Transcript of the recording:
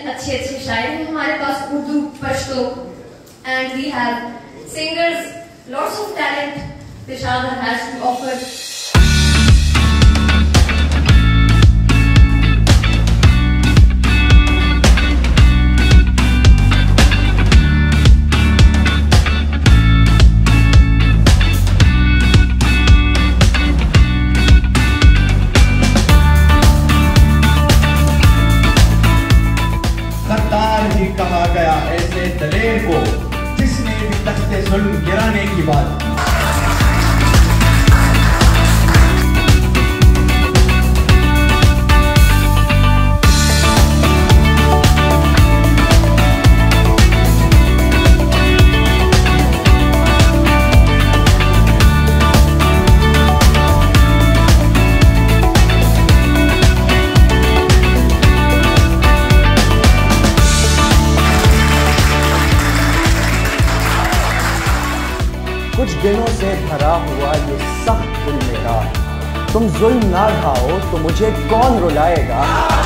अच्छे शायर हैं हमारे पास Urdu Pashto, and we have singers, lots of talent Peshawar has to offer. ही कहा गया ऐसे दलेर को जिसने भी तख्ते जुल्म गिराने की बात। कुछ दिनों से भरा हुआ ये सख्त दिल मेरा, तुम जुल्म ना ढाओ तो मुझे कौन रुलाएगा।